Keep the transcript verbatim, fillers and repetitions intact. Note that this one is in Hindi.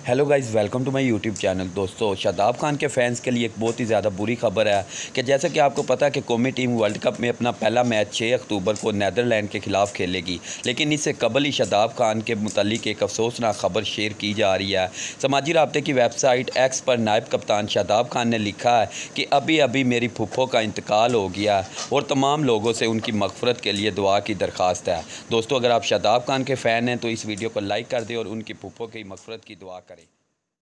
Hello guys, welcome to my YouTube channel. दोस्तों, शादाब खान के फैंस के लिए एक बहुत ही ज़्यादा बुरी खबर है कि जैसा कि आपको पता है कि कौमी टीम वर्ल्ड कप में अपना पहला मैच छः अक्टूबर को नीदरलैंड के ख़िलाफ़ खेलेगी, लेकिन इससे कबल ही शादाब खान के मुतालिक एक अफसोसनाक खबर शेयर की जा रही है। समाजी राब्ते की वेबसाइट एक्स पर नायब कप्तान शादाब खान ने लिखा है कि अभी अभी मेरी फुफ्फो का इंतकाल हो गया और तमाम लोगों से उनकी मगफरत के लिए दुआ की दरख्वास्त है। दोस्तों, अगर आप शादाब खान के फ़ैन हैं तो इस वीडियो को लाइक कर दें और उनकी फुफ्फो की मगफरत की दुआ करें।